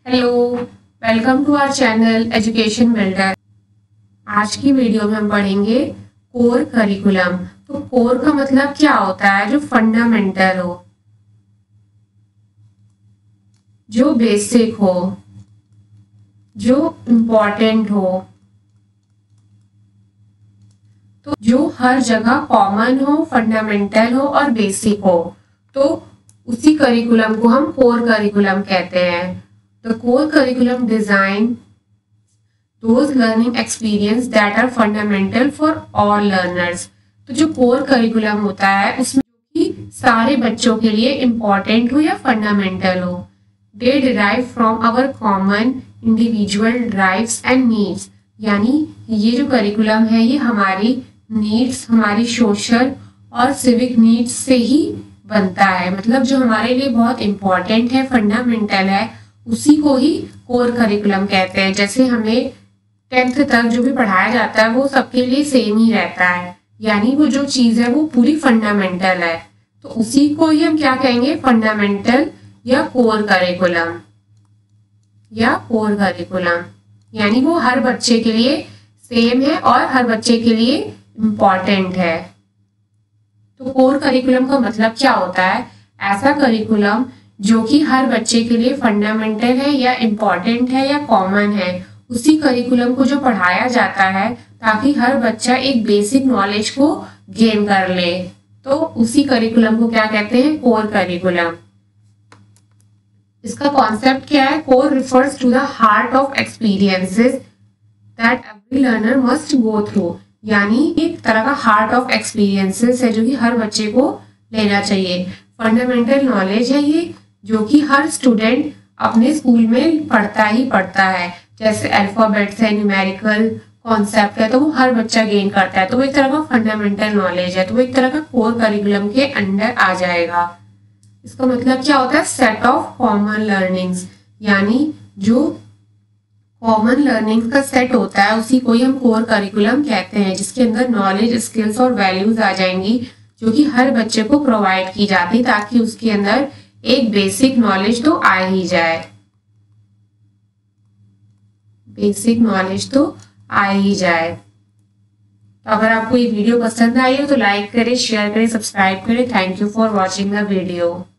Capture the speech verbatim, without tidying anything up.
Hello, welcome to our channel education builder. आज की video में हम पढ़ेंगे कोर करिकुलम। तो कोर का मतलब क्या होता है? जो फंडामेंटल हो, जो बेसिक हो, जो इम्पोर्टेंट हो, तो जो हर जगह कॉमन हो, फंडामेंटल हो और बेसिक हो, तो उसी करिकुलम को हम कोर करिकुलम कहते हैं। The core curriculum design those learning experience that are fundamental for all learners। तो जो कोर करिकुलम होता है उसमें कि सारे बच्चों के लिए इम्पोर्टेंट हो या फंडामेंटल हो। They derive from our common individual drives and needs। यानी ये जो करिकुलम है ये हमारी नीड्स, हमारी सोशल और सिविक नीड्स से ही बनता है। मतलब जो हमारे लिए बहुत इम्पोर्टेंट है, फंडामेंटल है, उसी को ही कोर करिकुलम कहते हैं। जैसे हमें टेंथ तक जो भी पढ़ाया जाता है वो सबके लिए सेम ही रहता है, यानी वो जो चीज है वो पूरी फंडामेंटल है, तो उसी को ही हम क्या कहेंगे? फंडामेंटल या कोर करिकुलम या कोर करिकुलम। यानी वो हर बच्चे के लिए सेम है और हर बच्चे के लिए इम्पोर्टेंट है। तो कोर करिकुलम का मतलब क्या होता है? ऐसा करिकुलम जो कि हर बच्चे के लिए फंडामेंटल है या इम्पोर्टेंट है या कॉमन है, उसी करिकुलम को जो पढ़ाया जाता है ताकि हर बच्चा एक बेसिक नॉलेज को गेन कर ले, तो उसी करिकुलम को क्या कहते हैं? Core curriculum. इसका कॉन्सेप्ट क्या है? Core refers to the heart of experiences that every learner must go through. यानी एक तरह का हार्ट ऑफ एक्सपीरियंसेस है जो कि हर बच्चे को लेना चाहिए। फंडामेंटल नॉलेज है ये जो कि हर स्टूडेंट अपने स्कूल में पढ़ता ही पढ़ता है। जैसे अल्फाबेट्स है, न्यूमेरिकल कॉन्सेप्ट है, तो वो हर बच्चा गेन करता है, तो वो एक तरह का फंडामेंटल नॉलेज है, तो वो एक तरह का कोर करिकुलम के अंडर आ जाएगा। इसका मतलब क्या होता है? Set of common learnings. यानी जो कॉमन लर्निंग का सेट होता है उसी को ही हम कोर करिकुलम कहते हैं, जिसके अंदर नॉलेज, स्किल्स और वैल्यूज आ जाएंगी जो कि हर बच्चे को प्रोवाइड की जाती है ताकि उसके अंदर एक बेसिक नॉलेज तो आ ही जाए। बेसिक नॉलेज तो आ ही जाए। तो अगर आपको ये वीडियो पसंद आई हो तो लाइक करें, शेयर करें, सब्सक्राइब करें। Thank you for watching the video.